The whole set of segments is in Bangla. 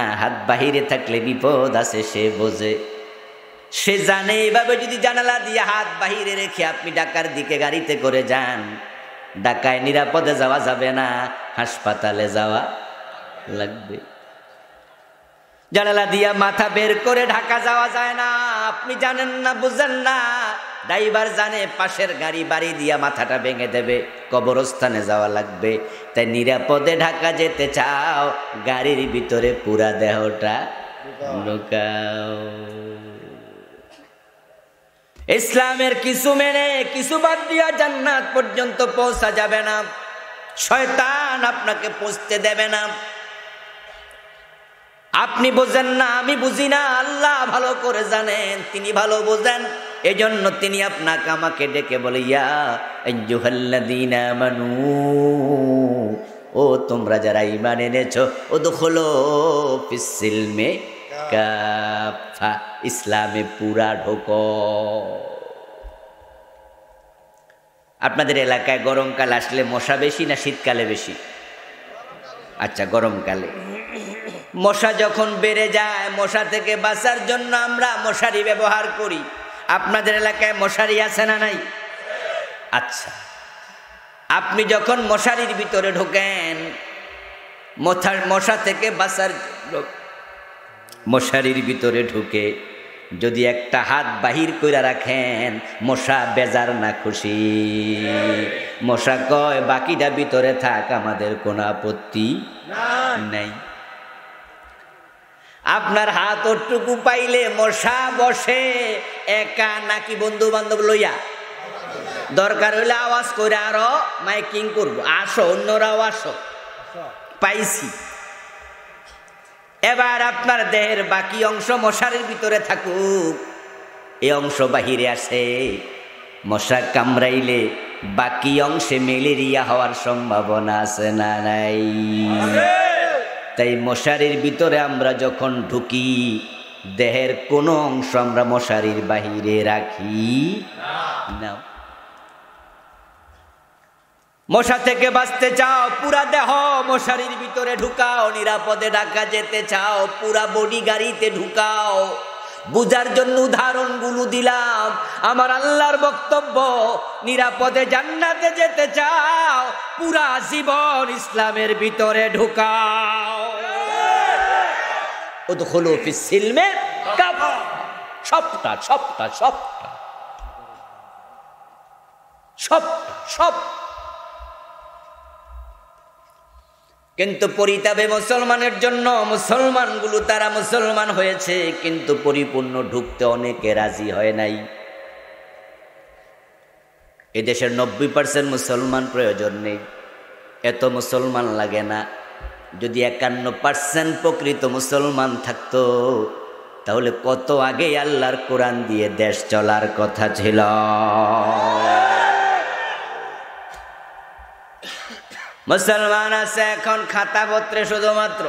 হাত বাহিরে থাকলে বিপদ আছে সে বোঝে, সে জানে। এইভাবে যদি জানালা দিয়ে হাত বাহিরে রেখে আপনি ঢাকার দিকে গাড়িতে করে যান, ঢাকায় নিরাপদে যাওয়া যাবে না, হাসপাতালে যাওয়া লাগবে। জানালা দিয়া মাথা বের করে ঢাকা যাওয়া যায় না, আপনি জানেন না, বুঝেন না। ড্রাইভার জানে পাশের গাড়ি বাড়ি দিয়া মাথাটা ভেঙে দেবে, কবরস্থানে যাওয়া লাগবে। তাই নিরাপদে ঢাকা যেতে চাও, গাড়ির ভিতরে পুরা দেহটা ঢুকাও। ইসলামের কিছু মেনে কিছু বাদ দিয়া জান্নাত পর্যন্ত পৌঁছা যাবে না। শয়তান আপনাকে পৌঁছতে দেবে না। আপনি বোঝেন না, আমি বুঝি না, আল্লাহ ভালো করে জানেন, তিনি ভালো বোঝেন। এজন্য তিনি আপনাকে আমাকে ডেকে বলে, ইয়া আইয়ুহাল্লাযীনা আমানু, ও তোমরা যারা ঈমান এনেছো, উদখুলু ফিস-সিলমি কাফা, ইসলামে পুরা ঢোকো। আপনাদের এলাকায় গরমকাল আসলে মশা বেশি না শীতকালে বেশি? আচ্ছা, গরমকালে মশা যখন বেড়ে যায়, মশা থেকে বাঁচার জন্য আমরা মশারি ব্যবহার করি। আপনাদের এলাকায় মশারি আছে না নাই? আচ্ছা, আপনি যখন মশারির ভিতরে ঢোকেন, মশা থেকে বাঁচার জন্য মশারির ভিতরে ঢুকে যদি একটা হাত বাহির করে রাখেন, মশা বেজার না খুশি? মশা কয় বাকিটা ভিতরে থাক, আমাদের কোনো আপত্তি নাই। আপনার হাত ওটুকু পাইলে মশা বসে একা নাকি বন্ধু বান্ধব লইয়া? দরকার হইলে আওয়াজ করে আরো মাইকিং করবো, আসো অন্যরাও আসো, পাইছি। এবার আপনার দেহের বাকি অংশ মশারির ভিতরে থাকুক, এই অংশ বাহিরে আসে, মশা কামড়াইলে বাকি অংশে ম্যালেরিয়া হওয়ার সম্ভাবনা আছে না নাই? তাই মশারির ভিতরে আমরা যখন ঢুকি, দেহের কোনো অংশ আমরা মশারির বাহিরে রাখি না। মশা থেকে বাঁচতে চাও, পুরা দেহ মশারির ভিতরে ঢুকাও। নিরাপদে ঢাকা যেতে চাও, পুরা বডি গাড়িতে ঢুকাও। বুঝার জন্য উদাহরণগুলো দিলাম। আমার আল্লাহর বক্তব্য, নিরাপদে জান্নাতে যেতে চাও, পুরা জীবন ইসলামের ভিতরে ঢুকাও। উদখুলু ফিস-সিলমি কাফা, সবটা সবটা সবটা সবটা সব। কিন্তু পরিতাপে মুসলমানের জন্য, মুসলমানগুলো তারা মুসলমান হয়েছে কিন্তু পরিপূর্ণ ঢুকতে অনেকে রাজি হয় নাই। এদেশের 90% মুসলমান প্রয়োজন নেই, এত মুসলমান লাগে না। যদি 51% প্রকৃত মুসলমান থাকতো, তাহলে কত আগে আল্লাহর কোরআন দিয়ে দেশ চলার কথা ছিল। মুসলমান আছে এখন খাতাপত্রে শুধুমাত্র,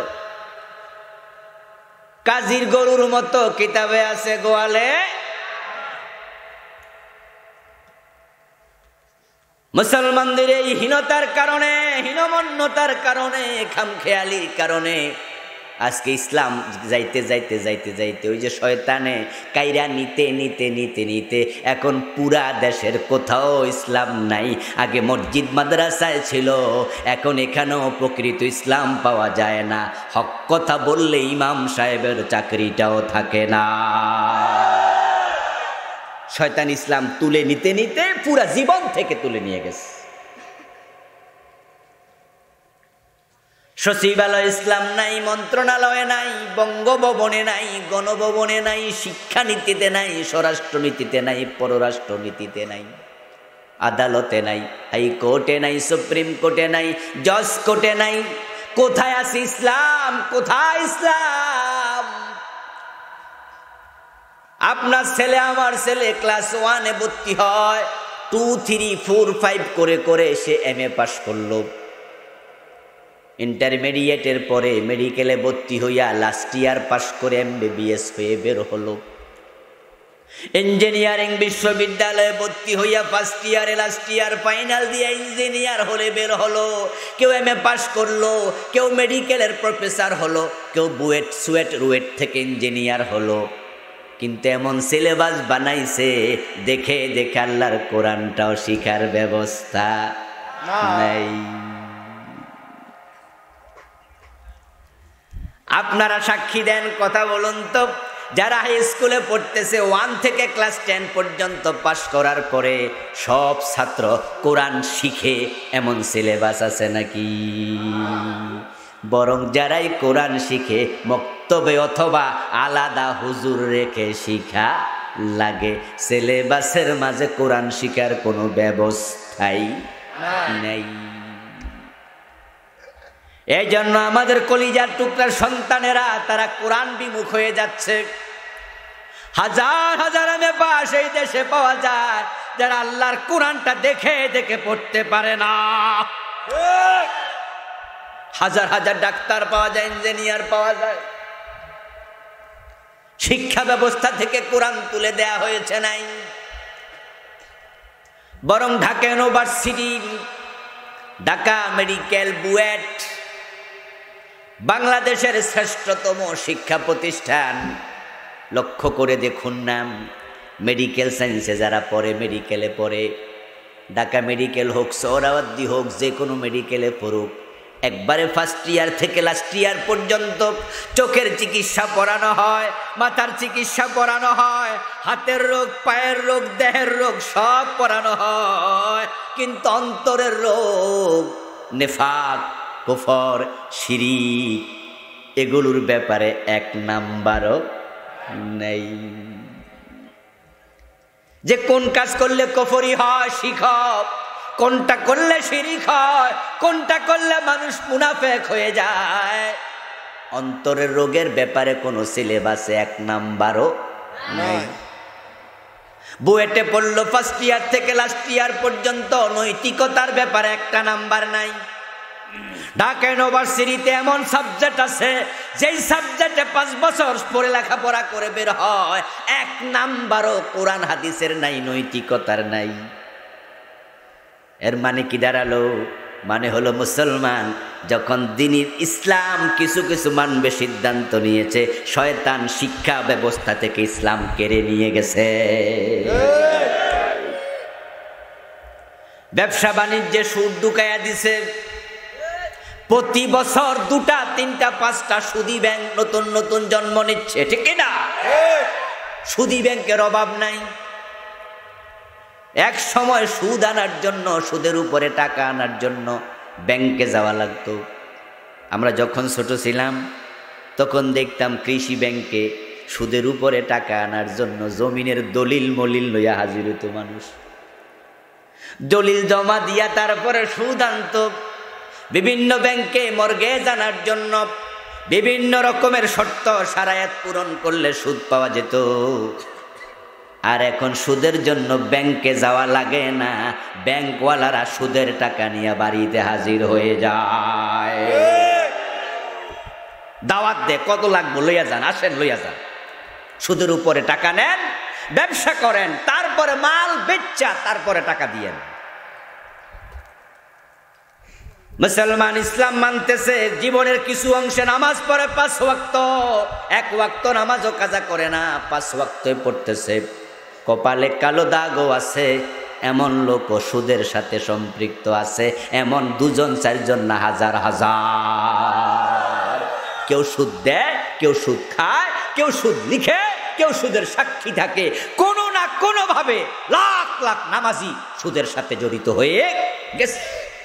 কাজীর গরুর মতো কিতাবে আছে গোয়ালে। মুসলমানদের এই হীনতার কারণে, হীনমন্যতার কারণে, খামখেয়ালির কারণে আজকে ইসলাম যাইতে যাইতে যাইতে যাইতে ওই যে শয়তানে কাইরা নিতে নিতে নিতে নিতে এখন পুরা দেশের কোথাও ইসলাম নাই। আগে মসজিদ মাদ্রাসায় ছিল, এখন এখানেও প্রকৃত ইসলাম পাওয়া যায় না। হক কথা বললে ইমাম সাহেবের চাকরিটাও থাকে না। শয়তান ইসলাম তুলে নিতে নিতে পুরা জীবন থেকে তুলে নিয়ে গেছে। সচিবালয় ইসলাম নাই, মন্ত্রণালয়ে নাই, বঙ্গভবনে নাই, গণভবনে নাই, শিক্ষানীতিতে নাই, স্বরাষ্ট্রনীতিতে নাই, পররাষ্ট্রনীতিতে নাই, আদালতে নাই, হাইকোর্টে নাই, সুপ্রিম কোর্টে নাই, জজ কোর্টে নাই। কোথায় আছে ইসলাম? কোথায় ইসলাম? আপনার ছেলে, আমার ছেলে ক্লাস 1-এ ভর্তি হয়, 2, 3, 4, 5 করে করে সে MA পাস করলো। ইন্টারমিডিয়েটের পরে মেডিকেলে ভর্তি হইয়া লাস্ট ইয়ার পাস করে MBBS হয়ে বের হলো। ইঞ্জিনিয়ারিং বিশ্ববিদ্যালয়ে ভর্তি হইয়া ফার্স্ট ইয়ারে লাস্ট ইয়ার ফাইনাল দিয়ে ইঞ্জিনিয়ার হলে বের হলো, কেউ MA পাস করলো, কেউ মেডিকেলের প্রফেসর হলো, কেউ বুয়েট সুয়েট রুয়েট থেকে ইঞ্জিনিয়ার হলো। কিন্তু এমন সিলেবাস বানাইছে দেখে দেখে আল্লাহর কোরআনটাও শিখার ব্যবস্থা নাই। আপনারা সাক্ষী দেন, কথা বলুন তো, যারা হাই স্কুলে পড়তেছে 1 থেকে ক্লাস 10 পর্যন্ত পাশ করার পরে সব ছাত্র কোরআন শিখে এমন সিলেবাস আছে নাকি? বরং যারাই কোরআন শিখে মক্তবে অথবা আলাদা হুজুর রেখে শিখা লাগে, সিলেবাসের মাঝে কোরআন শিখার কোনো ব্যবস্থাই নেই। এই জন্য আমাদের কলিজার টুকরার সন্তানেরা তারা কোরআন বিমুখ হয়ে যাচ্ছে। হাজার হাজার MA পাস এই দেশে পাওয়া যায় যারা আল্লাহর কোরআনটা দেখে দেখে পড়তে পারে না। হাজার হাজার ডাক্তার পাওয়া যায়, ইঞ্জিনিয়ার পাওয়া যায়, শিক্ষা ব্যবস্থা থেকে কোরআন তুলে দেয়া হয়েছে নাই। বরং Dhaka university, Dhaka medical, BUET বাংলাদেশের শ্রেষ্ঠতম শিক্ষা প্রতিষ্ঠান। লক্ষ্য করে দেখুন নাম, মেডিকেল সায়েন্সে যারা পড়ে, মেডিকেলে পড়ে, ঢাকা মেডিকেল হোক, সোহরাওয়ার্দী হোক, যে কোনো মেডিকেলে পড়ুক, একবারে ফার্স্ট ইয়ার থেকে লাস্ট ইয়ার পর্যন্ত চোখের চিকিৎসা পড়ানো হয়, মাথার চিকিৎসা পড়ানো হয়, হাতের রোগ, পায়ের রোগ, দেহের রোগ সব পড়ানো হয়। কিন্তু অন্তরের রোগ, নেফাক, কুফর, শিরিক, এগুলোর ব্যাপারে 1 নাম্বারও নেই। যে কোন কাজ করলে কুফরি হয় শিখো, কোনটা করলে শিরিক হয়, কোনটা করলে মানুষ মুনাফেক হয়ে যায়, অন্তরের রোগের ব্যাপারে কোনো সিলেবাসে 1 নাম্বারও নেই। বুয়েটে পড়লো ফার্স্ট ইয়ার থেকে লাস্ট ইয়ার পর্যন্ত, নৈতিকতার ব্যাপারে 1টা নাম্বার নাই। ঢাকা ইউনিভার্সিটিতে এমন সাবজেক্ট আছে যেই সাবজেক্টে 5 বছর পরে লেখাপড়া করে বের হয়, 1 নাম্বারও কোরআন হাদিসের নাই, নৈতিকতার নাই। এর মানে কি দাঁড়ালো? মানে হলো মুসলমান যখন দ্বীনের ইসলাম কিছু কিছু মানবে সিদ্ধান্ত নিয়েছে, শয়তান শিক্ষা ব্যবস্থা থেকে ইসলাম কেড়ে নিয়ে গেছে। ব্যবসা বাণিজ্যে সুদ ঢুকাইয়া দিছে। প্রতি বছর 2টা 3টা 5টা সুদী ব্যাংক নতুন নতুন জন্ম নিচ্ছে, ঠিক না? সুদী ব্যাংকের অভাব নাই। এক সময় সুদ আনার জন্য, সুদের উপরে টাকা আনার জন্য ব্যাংকে যাওয়া লাগতো। আমরা যখন ছোট ছিলাম তখন দেখতাম কৃষি ব্যাংকে সুদের উপরে টাকা আনার জন্য জমিনের দলিল মলিল লইয়া হাজির হতো মানুষ। দলিল জমা দিয়া তারপরে সুদ আনতো। বিভিন্ন ব্যাংকে মর্গেজ আনার জন্য বিভিন্ন রকমের শর্ত শারায়াত পূরণ করলে সুদ পাওয়া যেত। আর এখন সুদের জন্য ব্যাংকে যাওয়া লাগে না, ব্যাংকওয়ালারা সুদের টাকা নিয়ে বাড়িতে হাজির হয়ে যায়। দাওয়াত দে, কত লাগবো লইয়া যান, আসেন লইয়া যান। সুদের উপরে টাকা নেন, ব্যবসা করেন, তারপরে মাল বেচা, তারপরে টাকা দিয়েন। মুসলমান ইসলাম মানতেছে, জীবনের কিছু অংশে নামাজ পড়ে 5 ওয়াক্ত, 1 ওয়াক্ত নামাজও কাজা করে না, 5 ওয়াক্তই পড়তেছে। কপালে কালো দাগও আছে, এমন লোক সুদের সাথে সম্পৃক্ত আছে, এমন 2জন 4জন না, হাজার হাজার। কেউ সুদ দেয়, কেউ সুদ খায়, কেউ সুদ লিখে, কেউ সুদের সাক্ষী থাকে। কোনো না কোনো ভাবে লাখ লাখ নামাজি সুদের সাথে জড়িত হয়ে গেছে।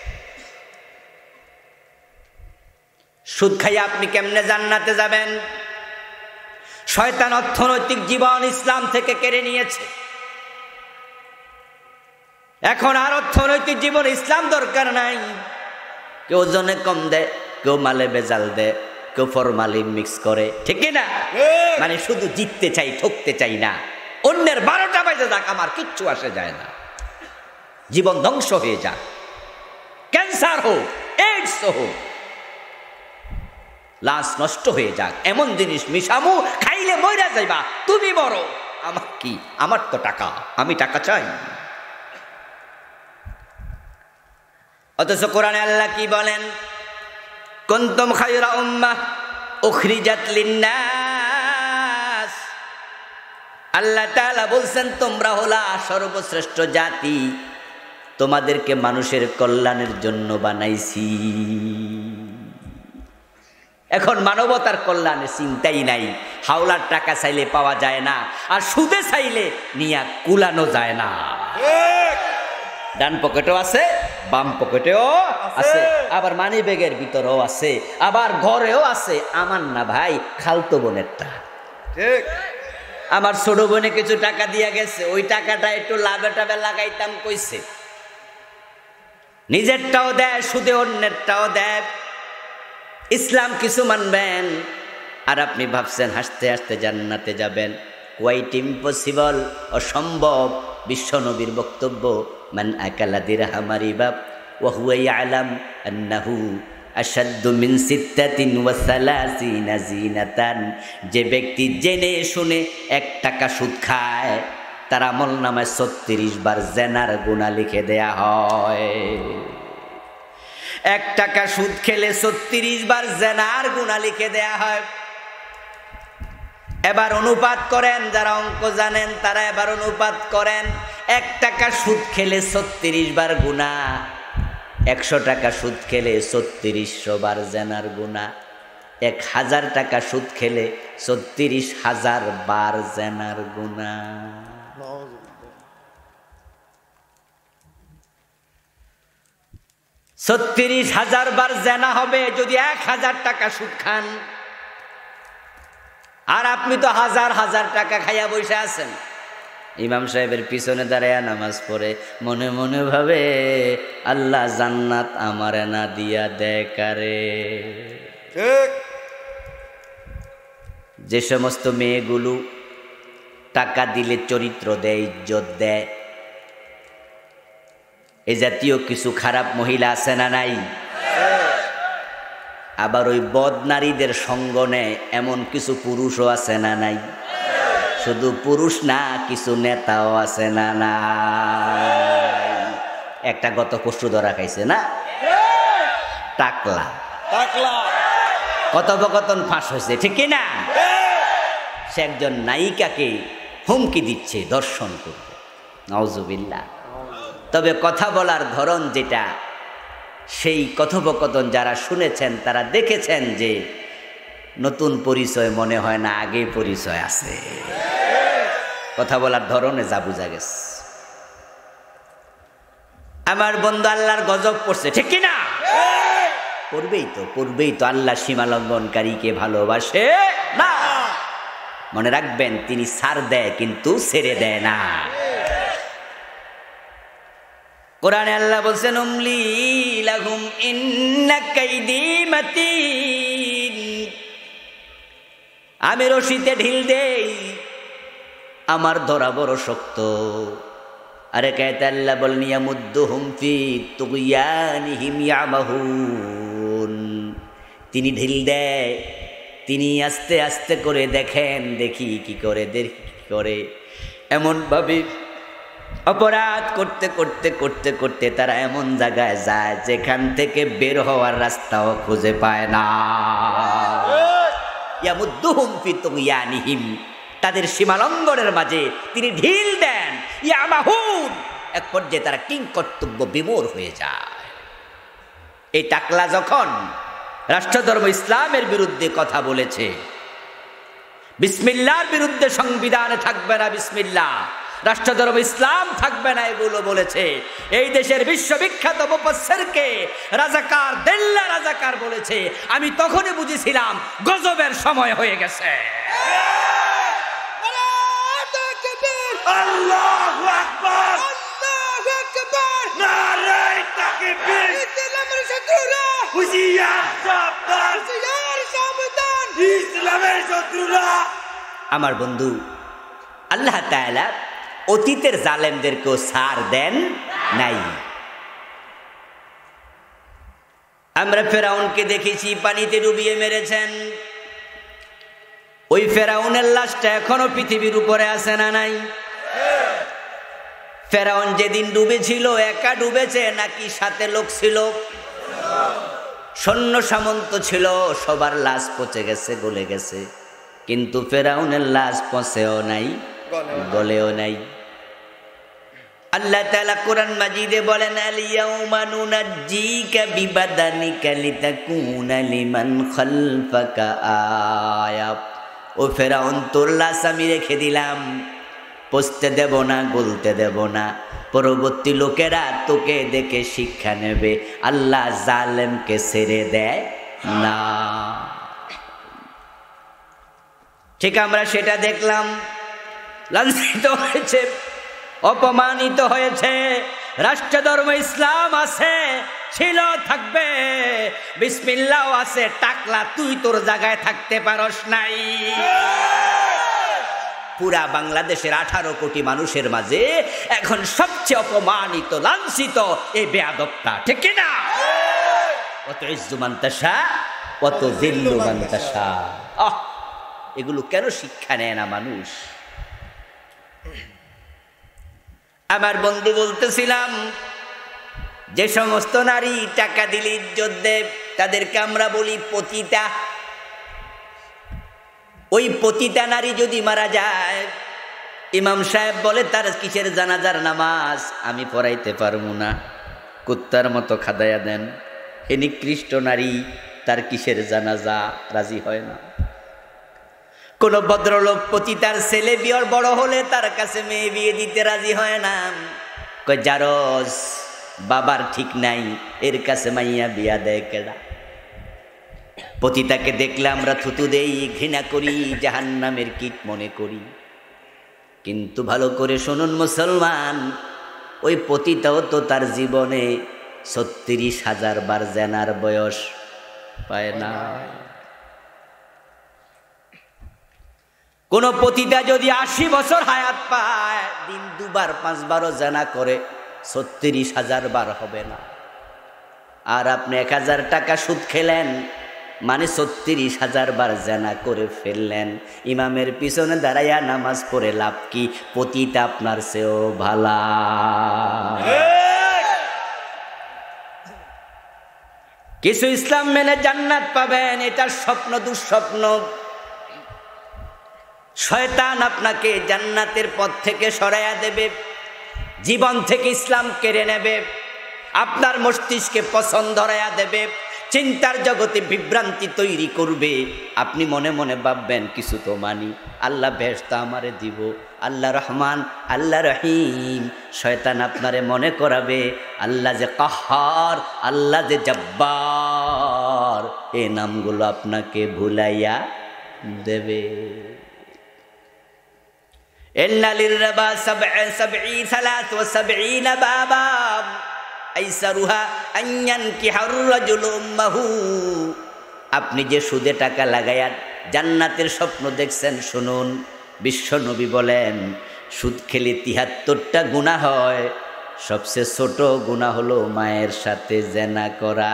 সুদ খাইয়া আপনি কেমনে জান্নাতে যাবেন? শয়তান অর্থনৈতিক জীবন ইসলাম থেকে কেড়ে নিয়েছে। এখন আর অর্থনৈতিক জীবন ইসলাম দরকার নাই। কেউ ওজনে কম দেয়, কেউ মালে বেজাল দেয়, কেউ ফরমালিন মিক্স করে, ঠিক না? মানে শুধু জিততে চাই, ঠকতে চাই না। অন্যের 12টা বাজে যাক, আমার কিচ্ছু আসে যায় না। জীবন ধ্বংস হয়ে যাক, ক্যান্সার হোক, এইডস হোক, লাশ নষ্ট হয়ে যাক, এমন জিনিস মিশামু খাইলে মইরা যাইবা, তুমি মরো, আমার কি, আমার তো টাকা, আমি টাকা চাই। অথচ কোরআনে আল্লাহ কি বলেন? কুনতুম খায়রা উম্মাহ উখরিজাত লিন্নাস। আল্লাহ তাআলা বলছেন তোমরা হলা সর্বশ্রেষ্ঠ জাতি, তোমাদেরকে মানুষের কল্যাণের জন্য বানাইছি। এখন মানবতার কল্যাণের চিন্তাই নাই। হাওলার টাকা চাইলে পাওয়া যায় না, আর সুদে চাইলে নিয়া কুলানো যায় না। ডান পকেটেও আছে, বাম পকেটেও আছে, আবার মানি ব্যাগের ভিতরেও আছে, আবার ঘরেও আছে। আমার না ভাই, খালতো বোনেরটা। ঠিক, আমার ছোট বোনে কিছু টাকা দিয়া গেছে, ওই টাকাটা একটু লাভে টাভে লাগাইতাম কইছে। নিজেরটাও দেয় সুদে, অন্যেরটাও দেয়। ইসলাম কিছু মানবেন আর আপনি ভাবছেন হাসতে হাসতে জান্নাতে যাবেন। কোয়াইট ইম্পসিবল, অসম্ভব। বিশ্ব নবীর বক্তব্য, মান আকালা দিরহাম রিবা ওয়া হুয়া ইয়ালাম আন্নাহু আশাদ্দু মিন সিত্তাতিন ওয়া সালাসিনা জিনাতান। যে ব্যক্তি জেনে শুনে 1 টাকা সুদ খায়, তার আমলনামায় 36 বার জেনার গুনাহ লিখে দেয়া হয়। 1 টাকা সুদ খেলে 36 বার জেনার গুনাহ লিখে দেয়া হয়। এবার অনুপাত করেন, যারা অঙ্ক জানেন তারা এবার অনুপাত করেন। 1 টাকা সুদ খেলে 36 বার গুনাহ, 100 টাকা সুদ খেলে 3600 বার জেনার গুনাহ, 1000 টাকা সুদ খেলে 36,000 বার জেনার গুনাহ। 36,000 বার জেনা হবে যদি 1000 টাকা সুদ খান। আর আপনি তো হাজার হাজার টাকা খাইয়া বসে আছেন। ইমাম সাহেবের পিছনে দাঁড়ায়া নামাজ পড়ে মনে মনে ভাবে, আল্লাহ জান্নাত আমারে না দিয়া দেয় কারে। ঠিক, যে সমস্ত মেয়েগুলো টাকা দিলে চরিত্র দেয়, ইজ্জত দেয়, এ জাতীয় কিছু খারাপ মহিলা আছে না নাই? আবার ওই বদ নারীদের সঙ্গ নেয় এমন কিছু পুরুষও আছে না নাই? শুধু পুরুষ না, কিছু নেতাও আছে না নাই? একটা গত পরশু ধরা খাইছে না, টাকলা টাকলা, কথোপকথন ফাঁস হয়েছে, ঠিক কিনা? সে একজন নায়িকাকে হুমকি দিচ্ছে দর্শন করবে, নাউজুবিল্লাহ। তবে কথা বলার ধরন যেটা, সেই কথোপকথন যারা শুনেছেন তারা দেখেছেন যে নতুন পরিচয় মনে হয় না, আগে পরিচয় আছে। কথা বলার ধরনে যা বুঝা গেছে। আমার বন্ধু আল্লাহর গজব পড়ছে, ঠিক কিনা? পড়বেই তো। আল্লাহ সীমা লঙ্ঘনকারীকে ভালোবাসে না। মনে রাখবেন, তিনি ছাড় দেয় কিন্তু ছেড়ে দেয় না। কোরআনে আল্লাহ বলছেন, উমলি লাহুম ইন্না কাইদি মাতিন। আমি রশিতে ঢিল দেই, আমার ধরা বড় শক্ত। আরে কায়তে আল্লাহ বলেন, ইয়ামুদ্দুহুম ফি তুগয়ানিহিম ইয়ামাহুন। তিনি ঢিল দেয়, তিনি আস্তে আস্তে করে দেখেন, দেখি কি করে এমনভাবে অপরাধ করতে করতে করতে করতে তারা এমন জায়গায় যায় যেখান থেকে বের হওয়ার রাস্তাও খুঁজে পায় না। ইয়ামুদ্দুহুম ফি তুগয়ানিহিম, তাদের সীমালঙ্ঘনের মাঝে তিনি ঢিল দেন। ইয়ামাহুন, এক পর্যায়ে তারা কিংকর্তব্য বিমূঢ় হয়ে যায়। এই টাকলা যখন রাষ্ট্রধর্ম ইসলামের বিরুদ্ধে কথা বলেছে, বিসমিল্লাহর বিরুদ্ধে সংবিধানে থাকবে না বিসমিল্লাহ, রাষ্ট্রধর্ম ইসলাম থাকবে না, এগুলো বলেছে, এই দেশের বিশ্ববিখ্যাত মুফাসসিরকে রাজাকার, দেল্লা রাজাকার বলেছে, আমি তখনই বুঝেছিলাম গজবের সময় হয়ে গেছে। আল্লাহু আকবার, আল্লাহু আকবার, নারে তাকবীর। ইসলামের শত্রুরা হুঁশিয়ার, সাবধান, হুঁশিয়ার, সাবধান, ইসলামের শত্রুরা। আমার বন্ধু, আল্লাহ তাআলা অতীতের জালেমদেরকেও ছাড় দেন নাই। আমরা ফেরাউনকে দেখেছি পানিতে ডুবিয়ে মেরেছেন। ওই ফেরাউনের লাশটা এখনো পৃথিবীর উপরে আছে না নাই? ফেরাউন যেদিন ডুবেছিল একা ডুবেছে নাকি সাথে লোক ছিল? সৈন্য সামন্ত ছিল, সবার লাশ পচে গেছে, গলে গেছে, কিন্তু ফেরাউনের লাশ পচেও নাই, গলেও নাই। আল্লাহ তাআলা কোরআন মাজিদে বলেন, আল-ইয়াউমা নুনাজ্জিকা বিবাদানিকা লিতাকুনা লিমান খালফাকা আয়া। ও ফেরাউন, তোর লাশ আমি রেখে দিলাম, পচতে দেব না, গলতে দেব না, পরবর্তী লোকেরা তোকে দেখে শিক্ষা নেবে। আল্লাহ জালেমকে ছেড়ে দেয় না। ঠিক আমরা সেটা দেখলাম, লাঞ্ছিত হয়েছে, অপমানিত হয়েছে। রাষ্ট্রধর্ম ইসলাম আছে, ছিল, থাকবে, বিসমিল্লাহ আছে, টাকলা তুই তোর জায়গায় থাকতে পারস নাই। পুরা বাংলাদেশের 18 কোটি মানুষের মাঝে এখন সবচেয়ে অপমানিত, লাঞ্ছিত এই বেয়াদবটা, ঠিক কিনা? অত ইজ্জু মানতাসা, অত জিল্লু মানতাসা। এগুলো কেন শিক্ষা নেয় না মানুষ? আমার বন্ধু বলতেছিলাম, যে সমস্ত নারী টাকা দিলে ইজ্জত দেব তাদেরকে আমরা বলি পতিতা। ওই পতিতা নারী যদি মারা যায়, ইমাম সাহেব বলে তার কিসের জানাজার নামাজ আমি পড়াইতে পারবো না, কুত্তার মতো খাদায়া দেন। হে নিকৃষ্ট নারী, তার কিসের জানাজা? রাজি হয় না। কোন ভদ্রলোক পতিতার ছেলে বিয়ের বড় হলে তার কাছে মেয়ে বিয়ে দিতে রাজি হয় না। কয় জারজ, বাবার ঠিক নাই, এর কাছে মাইয়া বিয়া দেয় কেডা? পতিতাকে দেখলে আমরা থুতু দেই, ঘৃণা করি, জাহান্নামের কীট মনে করি। কিন্তু ভালো করে শুনুন মুসলমান, ওই পতিতাও তো তার জীবনে 36,000 বার জেনার বয়স পায় না। কোন পতিতা যদি 80 বছর হায়াত পায়, দিন 2 বার 5 বারও জেনা করে 36,000 বার হবে না। আর আপনি 1000 টাকা সুদ খেলেন, মানে 36,000 বার জেনা করে ফেললেন। ইমামের পিছনে দাঁড়াইয়া নামাজ পড়ে লাভ কি? পতিতা আপনার চেয়েও ভালা। কিছু ইসলাম মেনে জান্নাত পাবেন, এটা স্বপ্ন, দুঃস্বপ্ন। শয়তান আপনাকে জান্নাতের পথ থেকে সরাইয়া দেবে, জীবন থেকে ইসলাম কেড়ে নেবে, আপনার মস্তিষ্কে পছন্দ ধরাইয়া দেবে, চিন্তার জগতে বিভ্রান্তি তৈরি করবে। আপনি মনে মনে ভাববেন কিছু তো মানি, আল্লাহ বেহেশত আমারে দিব, আল্লাহ রহমান, আল্লাহ রহিম। শয়তান আপনারে মনে করাবে আল্লাহ যে কাহার, আল্লাহ যে জব্বার, এই নামগুলো আপনাকে ভুলাইয়া দেবে। ইন্না লিররিবা 73 বাবা আইসারুহা আন ইয়ানকিহার রাজুলু উম্মাহু। আপনি যে সুদে টাকা লাগাইয়া জান্নাতের স্বপ্ন দেখছেন, শুনুন, বিশ্ব নবী বলেন সুদ খেলে 73টা গুনাহ হয়, সবচেয়ে ছোট গুনাহ হলো মায়ের সাথে জিনা করা।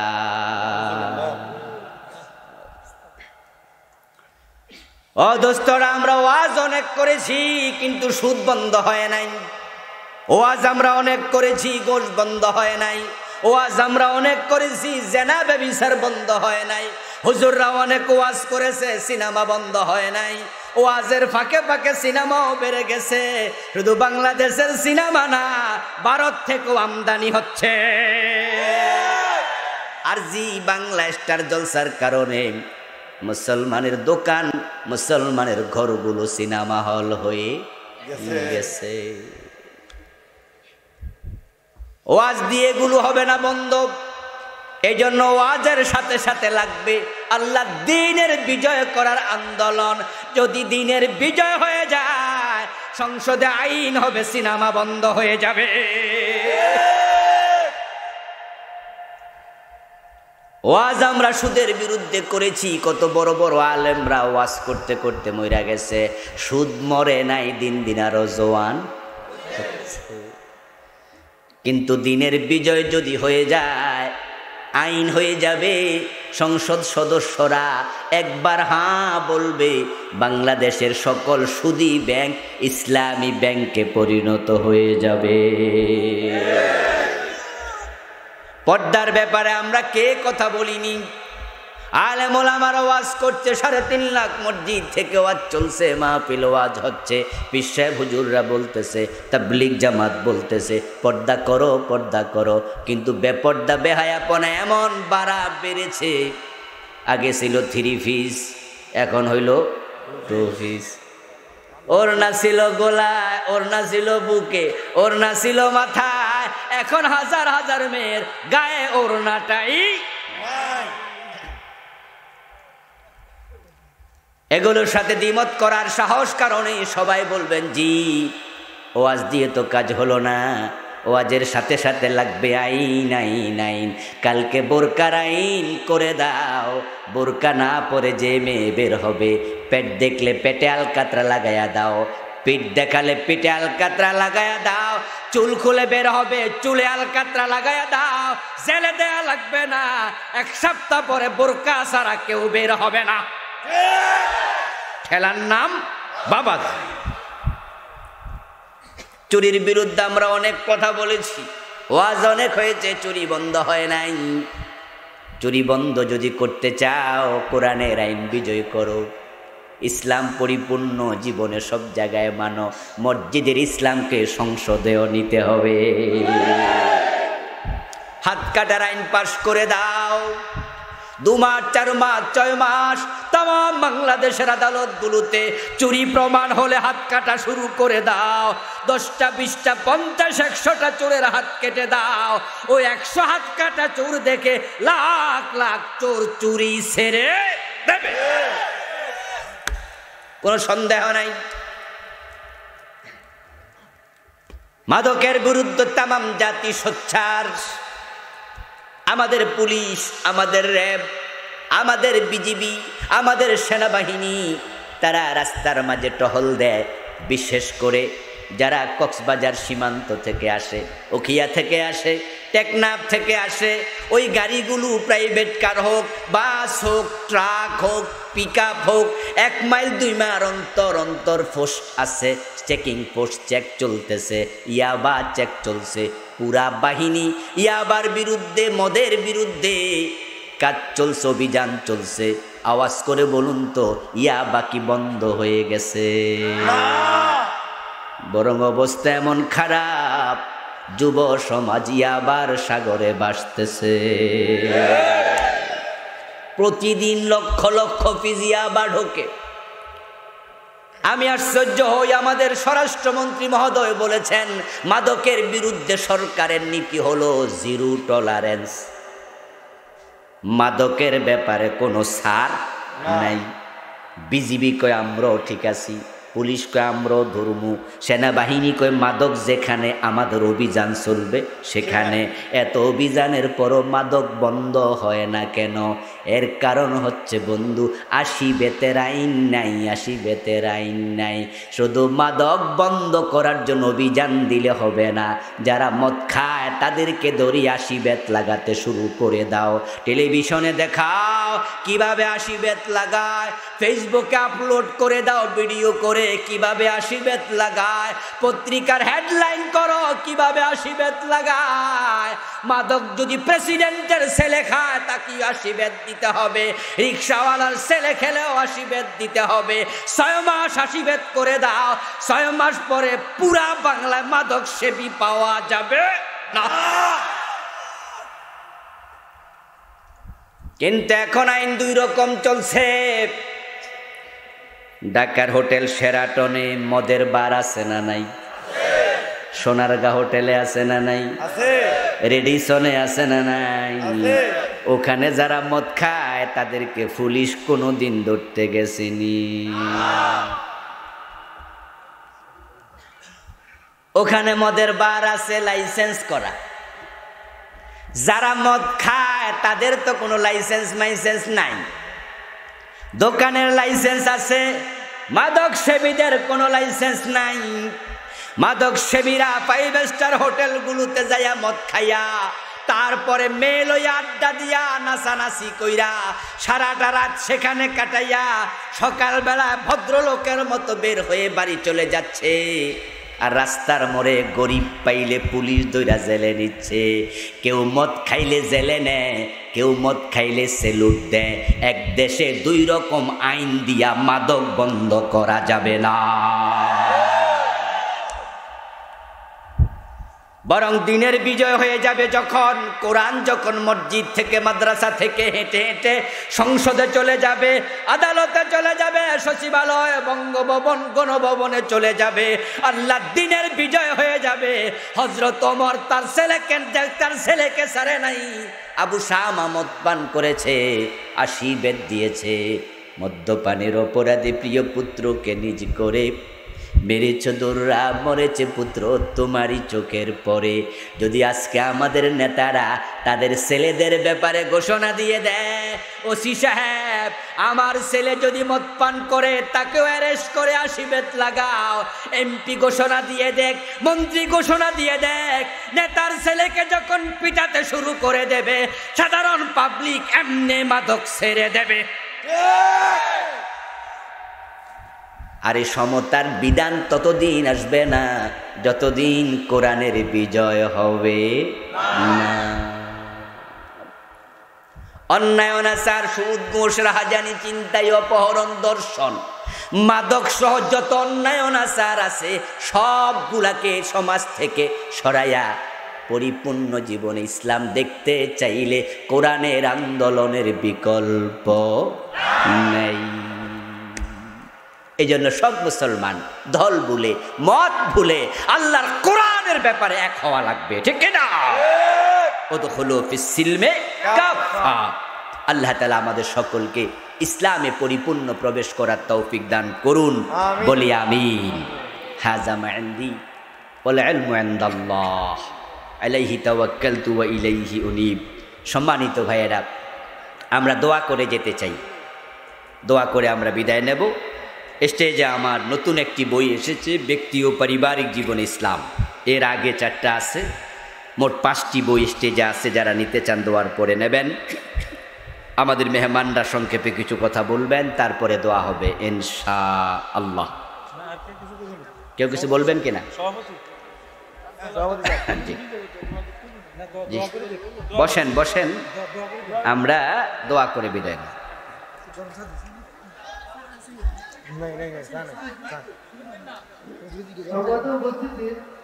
ও দোস্তরা, আমরা ওয়াজ অনেক করেছি কিন্তু সুদ বন্ধ হয় নাই। ওয়াজ আমরা অনেক করেছি, গোশ বন্ধ হয় নাই। ওয়াজ আমরা অনেক করেছি, জিনা ব্যভিচার বন্ধ হয় নাই। হুজুররা অনেক ওয়াজ করেছে, সিনেমা বন্ধ হয় নাই। ওয়াজের ফাঁকে ফাঁকে সিনেমাও বেড়ে গেছে। শুধু বাংলাদেশের সিনেমা না, ভারত থেকেও আমদানি হচ্ছে। আর জি বাংলা স্টার জলসার কারণে মুসলমানের দোকান, মুসলমানের ঘরগুলো সিনেমা হল হয়ে গেছে। ওয়াজ দিয়ে এগুলো হবে না বন্ধ। এই জন্য ওয়াজের সাথে সাথে লাগবে আল্লাহ দ্বীনের বিজয় করার আন্দোলন। যদি দ্বীনের বিজয় হয়ে যায়, সংসদে আইন হবে, সিনেমা বন্ধ হয়ে যাবে। ওয়াজ আমরা সুদের বিরুদ্ধে করেছি, কত বড় বড় আলেমরা ওয়াজ করতে করতে মইরা গেছে। সুদ মরে নাই, দিন দিন আরো জোয়ান হচ্ছে। কিন্তু দ্বীনের বিজয় যদি হয়ে যায়, আইন হয়ে যাবে, সংসদ সদস্যরা একবার হাঁ বলবে, বাংলাদেশের সকল সুদী ব্যাংক ইসলামী ব্যাংকে পরিণত হয়ে যাবে। পর্দার ব্যাপারে আমরা কে কথা বলিনি? আলেম ওলামারা ওয়াজ করছে, 3.5 লাখ মসজিদ থেকে ওয়াজ চলছে, মাহফিল ওয়াজ হচ্ছে, পীর সাহেব হুজুররা বলতেছে, তাবলীগ জামাত বলতেছে পর্দা করো পর্দা করো, কিন্তু বেপর্দা বেহায়াপনা এমন বাড়া বেড়েছে। আগে ছিল 3 পিস, এখন হইল 2 পিস। ওড়না ছিল গলায়, ওড়না ছিল বুকে, ওড়না ছিল মাথায়, এখন হাজার হাজার মেয়ের গায়ে ওড়নাটাই। এগুলোর সাথে দ্বিমত করার সাহস কারণে সবাই বলবেন জি ওয়াজ দিয়ে তো কাজ হলো না, ওয়াজের সাথে সাথে লাগবে আইন আইন আইন। কালকে বোরকার আইন করে দাও, বোরকা না পরে যে মেয়ে বের হবে, পেট দেখলে পেটে আলকাতরা লাগাইয়া দাও, পিঠ দেখালে পিঠে আলকাতরা লাগাইয়া দাও, চুল খুলে বের হবে চুলে আলকাতরা লাগাইয়া দাও, জেলে দেয়া লাগবে না, 1 সপ্তাহ পরে বোরকা ছাড়া কেউ বের হবে না। খেলার নাম বাবা। চুরির বিরুদ্ধে আমরা অনেক কথা বলেছি, ওয়াজ অনেক হয়েছে, চুরি বন্ধ হয় নাই। চুরি বন্ধ যদি করতে চাও, কোরআনের আইন বিজয় করো, ইসলাম পরিপূর্ণ জীবনে সব জায়গায় মানো, মসজিদের ইসলামকে সংসদেও নিতে হবে। হাত কাটার আইন পাশ করে দাও, 2 মাস 4 মাস 6 মাস তাম বাংলাদেশের আদালতগুলোতে চুরি প্রমাণ হলে হাত কাটা শুরু করে দাও। 10টা 20টা 50 100টা চোরের হাত কেটে দাও। ওই 100 হাত কাটা চোর দেখে লাখ লাখ চোর চুরি ছেড়ে দেবে, কোনো সন্দেহ নাই। মাদকের বিরুদ্ধে তামাম জাতি সোচ্চার। আমাদের পুলিশ, আমাদের র্যাব, আমাদের বিজিবি, আমাদের সেনাবাহিনী তারা রাস্তার মাঝে টহল দেয়। বিশেষ করে যারা কক্সবাজার সীমান্ত থেকে আসে, উখিয়া থেকে আসে, টেকনাফ থেকে আসে, ওই গাড়িগুলো প্রাইভেট কার হোক, বাস হোক, ট্রাক হোক, পিকআপ হোক, 1 মাইল 2 মাইল অন্তর অন্তর পোস্ট আছে, চেকিং পোস্ট চেক চলতেছে, ইয়াবা চেক চলছে। পুরা বাহিনী ইয়াবার বিরুদ্ধে, মদের বিরুদ্ধে কাজ চলছে, অভিযান চলছে। আওয়াজ করে বলুন তো, ইয়াবা কি বন্ধ হয়ে গেছে? বরং অবস্থা এমন খারাপ, যুব সমাজ ইয়াবার সাগরে ভাসতেছে। প্রতিদিন লক্ষ লক্ষ পিস ইয়াবা ঢোকে। আমি আশ্চর্য হই, আমাদের স্বরাষ্ট্রমন্ত্রী মহোদয় বলেছেন মাদকের বিরুদ্ধে সরকারের নীতি হলো 0 টলারেন্স। মাদকের ব্যাপারে কোনো ছাড় নাই। বিজিবি কয় আমরাও ঠিক আছি, পুলিশ কয় আমরাও ধর্মু, সেনাবাহিনী কয় মাদক যেখানে আমাদের অভিযান চলবে সেখানে। এত অভিযানের পরও মাদক বন্ধ হয় না কেন? এর কারণ হচ্ছে বন্ধু, 80 বেতের আইন নাই, 80 বেতের আইন নাই। শুধু মাদক বন্ধ করার জন্য অভিযান দিলে হবে না। যারা মদ খায় তাদেরকে ধরি 80 বেত লাগাতে শুরু করে দাও। টেলিভিশনে দেখাও কিভাবে 80 বেত লাগায়, ফেসবুকে আপলোড করে দাও ভিডিও করে কিভাবে 80 বেত লাগায়, পত্রিকার হেডলাইন করো কিভাবে 80 বেত লাগায়। মাদক যদি প্রেসিডেন্টের ছেলে খায় তাকে 80 বেত দিতে হবে, রিক্সাওয়ালার ছেলে খেলেও 80 বেত দিতে হবে। 6 মাস 80 বেত করে দাও, 6 মাস পরে পুরা বাংলায় মাদক সেবী পাওয়া যাবে না। কিন্তু এখন আইন 2 রকম চলছে। ঢাকার হোটেল শেরাটনে মদের বার আছে না নাই? সোনারগাঁ হোটেলে আছে না নাই? রেডিসনে আছে না নাই? ওখানে যারা মদ খায় তাদেরকে পুলিশ কোনোদিন ধরতে গেছেনি। ওখানে মদের বার আছে লাইসেন্স করা। যারা মদ খায় তাদের তো কোনো লাইসেন্স মাইসেন্স নাই। দোকানের লাইসেন্স আছে, মাদক সেবীদের কোনো লাইসেন্স নাই। মাদক সেবীরা 5 স্টার হোটেলগুলোতে যাইয়া মদ খাইয়া তারপরে মেয়ে লইয়া আড্ডা দিয়া নাচানাচি কইরা সারাটা রাত সেখানে কাটাইয়া সকালবেলা ভদ্রলোকের মতো বের হয়ে বাড়ি চলে যাচ্ছে। আর রাস্তার মোড়ে গরিব পাইলে পুলিশ দইরা জেলে নিচ্ছে। কেউ মদ খাইলে জেলে নেয়, কেউ মদ খাইলে সেলুট দেয়। এক দেশে দুই রকম আইন দিয়া মাদক বন্ধ করা যাবে না। বরং দিনের বিজয় হয়ে যাবে যখন কোরআন যখন মসজিদ থেকে মাদ্রাসা থেকে হেঁটে হেঁটে সংসদে চলে যাবে, আদালতে চলে যাবে, সচিবালয়, বঙ্গভবন, গণভবনে চলে যাবে। আল্লাহ দিনের বিজয় হয়ে যাবে। হযরত ওমর তার ছেলেকে ছাড়ে নাই। আবু শামা মদ পান করেছে, 80 বেত দিয়েছে। মদ্যপানের অপরাধে প্রিয় পুত্রকে নিজ করে মেরেছ দোররা, মরেছে পুত্র তোমারই চোখের পরে। যদি আজকে আমাদের নেতারা তাদের ছেলেদের ব্যাপারে ঘোষণা দিয়ে দেয়, ওসি সাহেব আমার ছেলে যদি মদ পান করে তাকেও অ্যারেস্ট করে 80 বেত লাগাও, এমপি ঘোষণা দিয়ে দেখ, মন্ত্রী ঘোষণা দিয়ে দেখ, নেতার ছেলেকে যখন পিটাতে শুরু করে দেবে সাধারণ পাবলিক এমনি মাদক ছেড়ে দেবে। আর এই সমতার বিধান ততদিন আসবে না যতদিন কোরআনের বিজয় হবে না। অন্যায় অনাচার, সুদ, ঘুষ, রাহাজানি, চিন্তাই, অপহরণ, দর্শন, মাদক সহ যত অন্যায় অনাচার আছে সবগুলাকে সমাজ থেকে সরাইয়া পরিপূর্ণ জীবনে ইসলাম দেখতে চাইলে কোরআনের আন্দোলনের বিকল্প নেই। এই জন্য সব মুসলমান দল ভুলে, মত ভুলে আল্লাহর কোরআনের ব্যাপারে এক হওয়া লাগবে, ঠিক না? উদখুলু ফিস সিলমে কাফা। আল্লাহ তাআলা আমাদের সকলকে ইসলামে পরিপূর্ণ প্রবেশ করার তৌফিক দান করুন, বলি আমিন। হাযা মা ইনদি ওয়াল ইলমু ইনদাল্লাহ আলাইহি তাওয়াক্কালতু ওয়া ইলাইহি উনীব। সম্মানিত ভাইয়েরা, আমরা দোয়া করে যেতে চাই, দোয়া করে আমরা বিদায় নেব। স্টেজে আমার নতুন একটি বই এসেছে, ব্যক্তি ও পারিবারিক জীবন ইসলাম। এর আগে 4টা আছে, মোট 5টি বই স্টেজে আছে। যারা নিতে চান দোয়ার পরে নেবেন। আমাদের মেহমানরা সংক্ষেপে কিছু কথা বলবেন, তারপরে দোয়া হবে ইনশাআল্লাহ। কেউ কিছু বলবেন কিনা? বসেন বসেন, আমরা দোয়া করে বিদায় নেব। नहीं नहीं नहीं